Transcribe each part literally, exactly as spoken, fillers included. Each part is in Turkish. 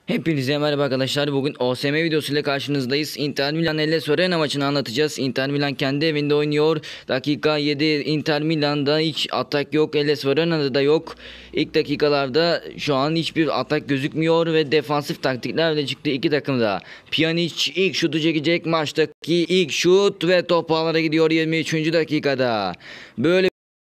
Hepinize merhaba arkadaşlar. Bugün O S M videosuyla karşınızdayız. Inter Milan Hellas Verona maçını anlatacağız. Inter Milan kendi evinde oynuyor. Dakika yedi, Inter Milan'da hiç atak yok. Hellas Verona'da da yok. İlk dakikalarda şu an hiçbir atak gözükmüyor ve defansif taktiklerle çıktı iki takım da. Pjanic ilk şutu çekecek. Maçtaki ilk şut ve top ağlara gidiyor yirmi üçüncü dakikada. Böyle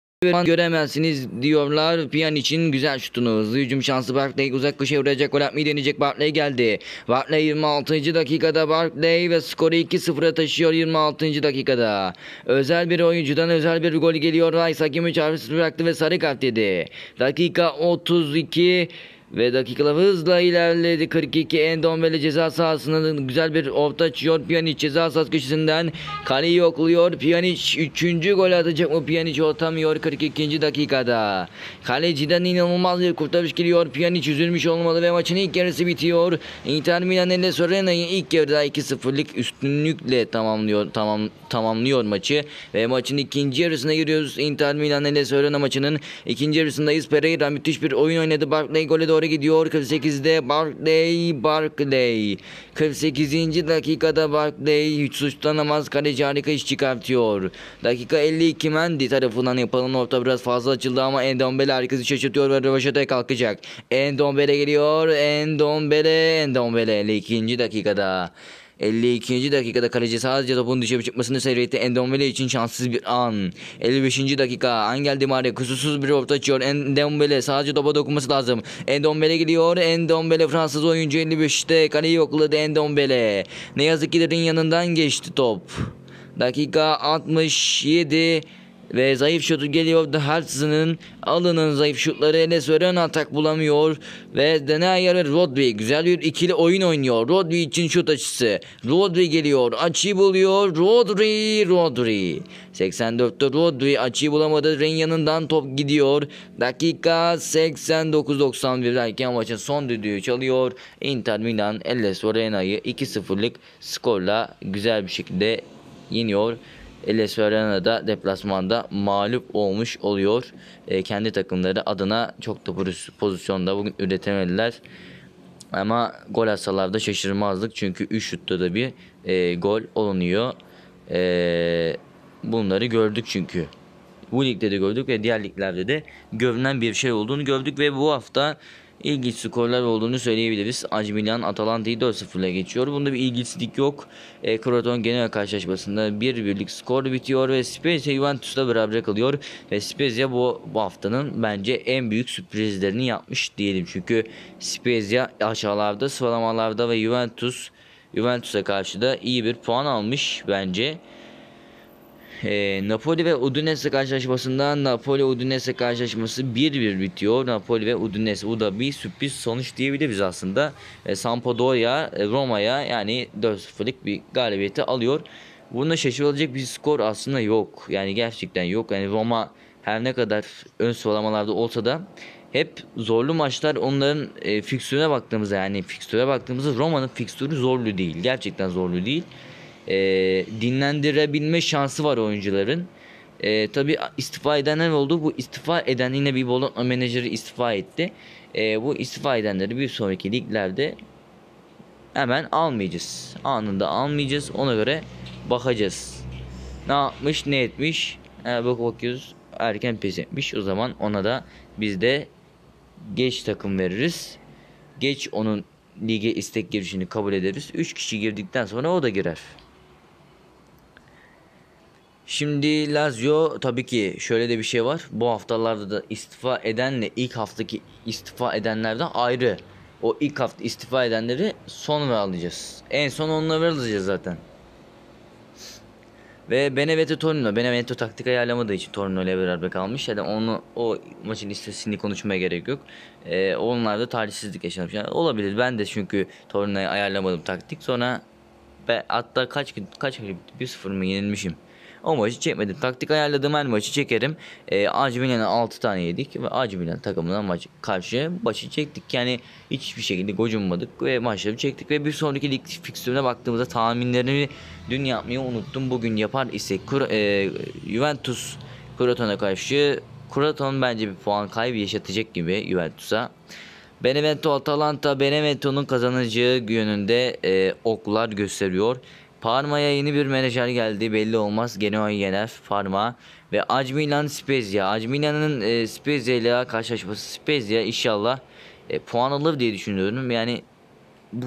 göremezsiniz diyorlar. Pjanic'in güzel şutunu, hızlı hücum şansı. Barkley uzak köşeye vuracak, gol atmayı deneyecek. Barkley geldi. Barkley yirmi altıncı dakikada Barkley ve skoru iki sıfıra taşıyor yirmi altıncı dakikada. Özel bir oyuncudan özel bir gol geliyor. Rice hakemi çarpısı bıraktı ve sarı kart yedi. Dakika otuz iki ve dakikalar hızla ilerledi. kırk iki Endombele ceza sahasında güzel bir orta açıyor. Pjanic ceza sahası köşesinden kaleyi yokluyor. Pjanic üçüncü gol atacak mı? Pjanic atamıyor kırk ikinci dakikada. Kaleciden inanılmaz bir kurtarış geliyor. Pjanic üzülmüş olmalı ve maçın ilk yarısı bitiyor. Inter Milan Hellas Verona'yı ilk yarıda iki sıfırlık üstünlükle tamamlıyor tamam tamamlıyor maçı ve maçın ikinci yarısına giriyoruz. Inter Milan Hellas Verona maçının ikinci yarısındayız. Pereira müthiş bir oyun oynadı. Barkley gole doğru gidiyor. kırk sekizde Barkley Barkley kırk sekizinci dakikada Barkley hiç suçlanamaz, kaleci harika iş çıkartıyor. Dakika elli iki Mendy tarafından yapılan orta biraz fazla açıldı ama Endombele herkesi şaşırtıyor ve rövaşataya kalkacak. Endombele geliyor. Endombele Endombele elli ikinci dakikada elli ikinci dakikada kaleci sadece topun dışarı çıkmasını seyretti. Endombele için şanssız bir an. elli beşinci dakika Angel Di Maria kusursuz bir orta açıyor. Endombele sadece topa dokunması lazım. Endombele gidiyor. Endombele Fransız oyuncu elli beşte kaleyi yokladı Endombele. Ne yazık ki derin yanından geçti top. Dakika altmış yedi ve zayıf şutu geliyor. Hertz'ın alının zayıf şutları. Hellas Verona atak bulamıyor. Ve Denayer ve Rodri güzel bir ikili oyun oynuyor. Rodri için şut açısı. Rodri geliyor. Açıyı buluyor. Rodri. Rodri. seksen dörtte Rodri açıyı bulamadı. Ren yanından top gidiyor. Dakika seksen dokuz doksan bir derken maçın son düdüğü çalıyor. Inter Milan Hellas Verona'yı iki sıfırlık skorla güzel bir şekilde yeniyor. Hellas Verona'da deplasmanda mağlup olmuş oluyor. E, kendi takımları adına çok da pozisyonda bugün üretemediler. Ama gol atsalar da şaşırmazdık. Çünkü üç şutta da bir e, gol olunuyor. E, bunları gördük çünkü. Bu ligde de gördük ve diğer liglerde de görünen bir şey olduğunu gördük ve bu hafta ilginç skorlar olduğunu söyleyebiliriz. A C Milan Atalanta'yı dört sıfırla geçiyor. Bunda bir ilginçlik yok. E, Kroton genel karşılaşmasında bir birlik skor bitiyor ve Spezia Juventus'la beraber kalıyor. Ve Spezia bu, bu haftanın bence en büyük sürprizlerini yapmış diyelim. Çünkü Spezia aşağılarda, sıralamalarda ve Juventus Juventus'a karşı da iyi bir puan almış bence. E, Napoli ve Udinese karşılaşmasında Napoli Udinese karşılaşması bir bir bitiyor. Napoli ve Udinese, bu da bir sürpriz sonuç diyebiliriz aslında. E, Sampdoria Roma'ya yani dört sıfırlık bir galibiyeti alıyor. Bunda şaşırılacak bir skor aslında yok. Yani gerçekten yok. Yani Roma her ne kadar ön sıralamalarda olsa da hep zorlu maçlar onların e, fikstürüne baktığımızda, yani fikstüre baktığımızda Roma'nın fikstürü zorlu değil. Gerçekten zorlu değil. E, dinlendirebilme şansı var oyuncuların. E, tabii istifa edenler oldu. Bu istifa eden yine bir Bologna menajeri istifa etti. E, bu istifa edenleri bir sonraki liglerde hemen almayacağız. Anında almayacağız. Ona göre bakacağız. Ne yapmış, ne etmiş? E, bak bakıyoruz. Erken pes etmiş. O zaman ona da biz de geç takım veririz. Geç onun lige istek girişini kabul ederiz. üç kişi girdikten sonra o da girer. Şimdi Lazio, tabii ki şöyle de bir şey var. Bu haftalarda da istifa edenle ilk haftaki istifa edenlerden ayrı. O ilk hafta istifa edenleri sonra alacağız. En son onları alacağız zaten. Ve Benevento Torino. Benevento taktik ayarlamadığı için Torino ile beraber kalmış. Yani onu, o maçın istatistiğini konuşmaya gerek yok. Ee, onlar da talihsizlik yaşamış. Yani olabilir. Ben de çünkü Torino'yu ayarlamadım taktik. Sonra be, hatta kaç gün kaç gün bir sıfır mı yenilmişim. O maçı çekmedim. Taktik ayarladığım her maçı çekerim. E, A C Milan'a altı tane yedik ve A C Milan takımına maç karşı başı çektik. Yani hiçbir şekilde gocunmadık ve maçları çektik ve bir sonraki lig fikstürüne baktığımızda tahminlerimi dün yapmayı unuttum. Bugün yapar isek e, Juventus Croton'a karşı, Croton bence bir puan kaybı yaşatacak gibi Juventus'a. Benevento Atalanta, Benevento'nun kazanacağı yönünde e, oklar gösteriyor. Parma'ya yeni bir menajer geldi, belli olmaz. Genoa'yı yener Parma. Ve A C Milan Spezia. A C Milan'ın e, Spezia ile karşılaşması, Spezia inşallah e, puan alır diye düşünüyorum. Yani bu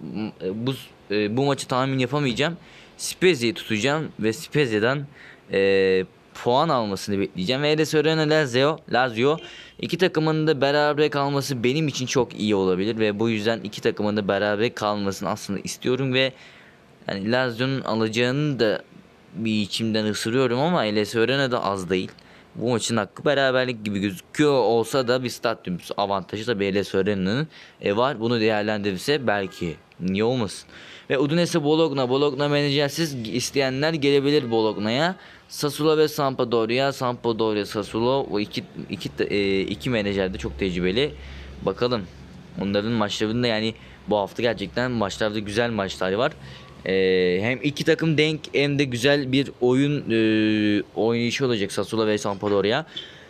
bu e, bu maçı tahmin yapamayacağım. Spezia'yı tutacağım ve Spezia'dan e, puan almasını bekleyeceğim. Ve de Sorena Lazio, Lazio iki takımın da beraber kalması benim için çok iyi olabilir ve bu yüzden iki takımın da beraber kalmasını aslında istiyorum ve yani Lazio'nun alacağını da bir içimden ısırıyorum ama Hellas Verona da az değil. Bu maçın hakkı beraberlik gibi gözüküyor olsa da bir stadyum avantajı tabii Hellas Verona'nın e, var. Bunu değerlendirirse belki niye olmasın. Ve Udinese Bologna. Bologna menajersiz isteyenler gelebilir Bologna'ya. Sassuolo ve Sampdoria. Sampdoria, Sassuolo o iki, iki, e, iki menajer de çok tecrübeli. Bakalım. Onların maçlarında yani bu hafta gerçekten maçlarda güzel maçlar var. Ee, hem iki takım denk hem de güzel bir oyun e, oynayışı olacak Sassuolo ve Sampdoria.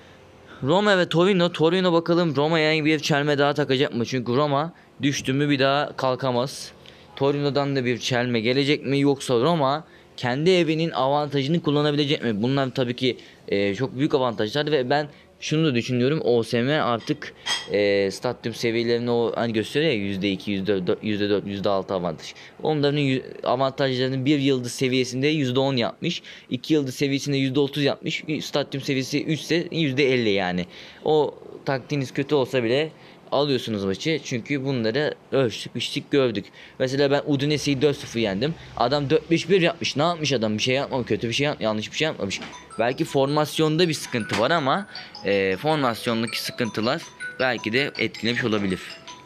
Roma ve Torino. Torino bakalım Roma'ya bir çelme daha takacak mı? Çünkü Roma düştü mü bir daha kalkamaz. Torino'dan da bir çelme gelecek mi? Yoksa Roma kendi evinin avantajını kullanabilecek mi? Bunlar tabii ki e, çok büyük avantajlar ve ben şunu da düşünüyorum. O S M artık e, stadyum seviyelerini o hani gösteriyor ya yüzde iki, yüzde dört, yüzde dört, yüzde altı avantaj. Onların avantajlarını bir yıldız seviyesinde yüzde on yapmış. iki yıldız seviyesinde yüzde otuz yapmış. Stadyum seviyesi üç ise yüzde elli yani. O taktiğiniz kötü olsa bile alıyorsunuz maçı. Çünkü bunları ölçtük, biçtik, gördük. Mesela ben Udinese'yi dört sıfır yendim. Adam dört beş bir yapmış. Ne yapmış adam? Bir şey yapmamış. Kötü bir şey yapmamış. Yanlış bir şey yapmamış. Belki formasyonda bir sıkıntı var ama e, formasyondaki sıkıntılar belki de etkilemiş olabilir.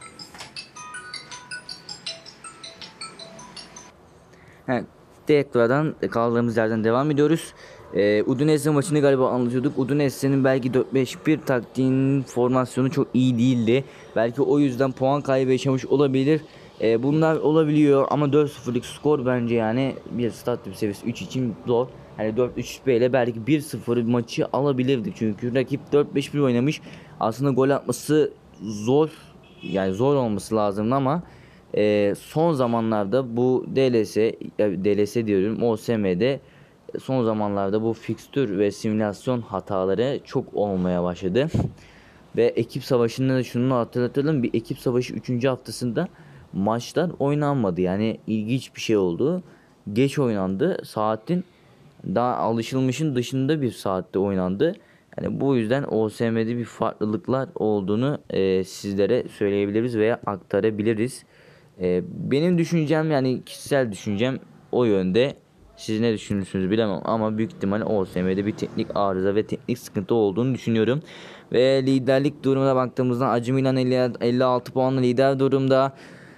He, tekrardan kaldığımız yerden devam ediyoruz. Ee, Udinese maçını galiba anlatıyorduk. Udinese'nin belki dört beş bir taktiğinin formasyonu çok iyi değildi. Belki o yüzden puan kaybı yaşamış olabilir. Ee, bunlar olabiliyor ama dört sıfırlık skor bence yani bir stadyum seviyesi üç için zor. Hani dört üç ile belki bir sıfır maçı alabilirdi. Çünkü rakip dört beş bir oynamış. Aslında gol atması zor. Yani zor olması lazım ama e, son zamanlarda bu D L S, D L S diyorum O S M'de son zamanlarda bu fikstür ve simülasyon hataları çok olmaya başladı. Ve ekip savaşında da şunu hatırlatalım. Bir ekip savaşı üçüncü haftasında maçlar oynanmadı. Yani ilginç bir şey oldu. Geç oynandı. Saatin daha alışılmışın dışında bir saatte oynandı. Yani bu yüzden O S M'de bir farklılıklar olduğunu e, sizlere söyleyebiliriz veya aktarabiliriz. E, benim düşüncem yani kişisel düşüncem o yönde. Siz ne düşünürsünüz bilemem ama büyük ihtimalle O S M'de bir teknik arıza ve teknik sıkıntı olduğunu düşünüyorum. Ve liderlik durumuna baktığımızda A C Milan elli altı puanla lider durumda.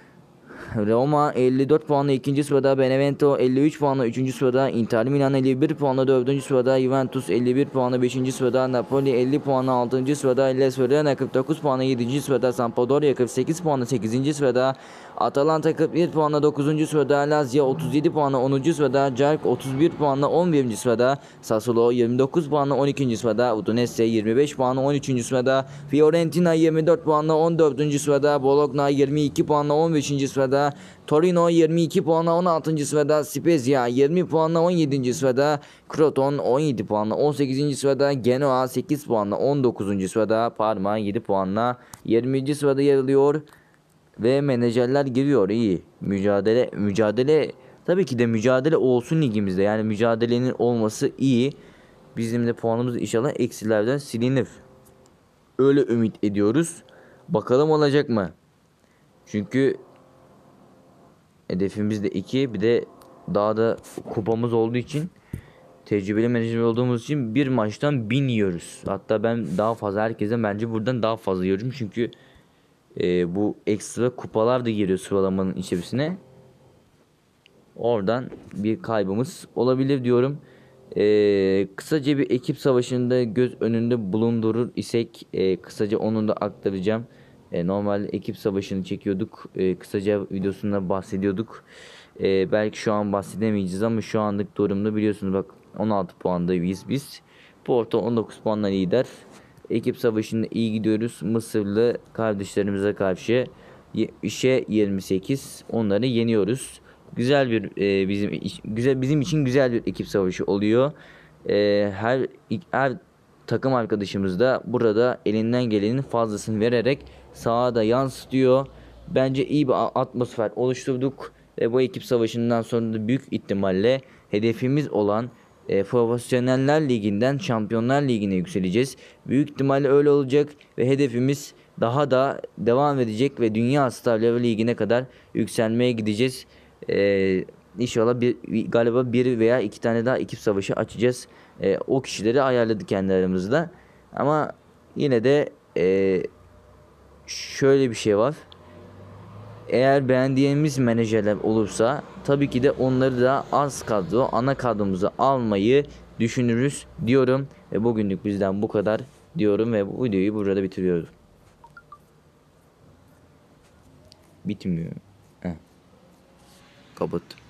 Roma elli dört puanla ikinci sırada, Benevento elli üç puanla üçüncü sırada, Inter Milan elli bir puanla dördüncü sırada, Juventus elli bir puanla beşinci sırada, Napoli elli puanla altıncı sırada, Hellas Verona kırk dokuz puanla yedinci sırada, Sampdoria kırk sekiz puanla sekizinci sırada, Atalanta kırk bir puanla dokuzuncu sırada, Lazio otuz yedi puanla onuncu sırada, Cerk otuz bir puanla on birinci sırada, Sassuolo yirmi dokuz puanla on ikinci sırada, Udinese yirmi beş puanla on üçüncü sırada, Fiorentina yirmi dört puanla on dördüncü sırada, Bologna yirmi iki puanla on beşinci sırada, Torino yirmi iki puanla on altıncı sırada, Spezia yirmi puanla on yedinci sırada, Croton on yedi puanla on sekizinci sırada, Genoa sekiz puanla on dokuzuncu sırada, Parma yedi puanla yirminci sırada yer alıyor. Ve menajerler giriyor iyi. Mücadele mücadele tabii ki de mücadele olsun ligimizde. Yani mücadelenin olması iyi. Bizim de puanımız inşallah eksilerden silinir. Öyle ümit ediyoruz. Bakalım olacak mı? Çünkü hedefimiz de iki. Bir de daha da kupamız olduğu için, tecrübeli menajer olduğumuz için bir maçtan bin yiyoruz. Hatta ben daha fazla, herkese bence buradan daha fazla yiyorum. Çünkü e, bu ekstra kupalar da giriyor sıralamanın içerisine. Oradan bir kaybımız olabilir diyorum. E, kısaca bir ekip savaşında göz önünde bulundurur isek e, kısaca onu da aktaracağım. E, normal ekip savaşını çekiyorduk. E, kısaca videosunda bahsediyorduk. E, belki şu an bahsedemeyeceğiz ama şu anlık durumda biliyorsunuz bak on altı puandayız biz. Porto on dokuz puanla lider. Ekip savaşında iyi gidiyoruz. Mısırlı kardeşlerimize karşı işe yirmi sekiz onları yeniyoruz. Güzel bir e, bizim güzel bizim için güzel bir ekip savaşı oluyor. E, her her takım arkadaşımız da burada elinden gelenin fazlasını vererek sahada yansıtıyor. Bence iyi bir atmosfer oluşturduk ve bu ekip savaşından sonra da büyük ihtimalle hedefimiz olan e, Profesyoneller Ligi'nden Şampiyonlar Ligi'ne yükseleceğiz. Büyük ihtimalle öyle olacak ve hedefimiz daha da devam edecek ve Dünya Starları Ligi'ne kadar yükselmeye gideceğiz. E, İnşallah bir, galiba bir veya iki tane daha ekip savaşı açacağız. E, o kişileri ayarladık kendi aramızda. Ama yine de e, şöyle bir şey var. Eğer beğendiğimiz menajerler olursa tabii ki de onları da az kadro, ana kadromuza almayı düşünürüz diyorum. Ve bugünlük bizden bu kadar diyorum ve bu videoyu burada bitiriyorum. Bitmiyor. Heh. Kapattım.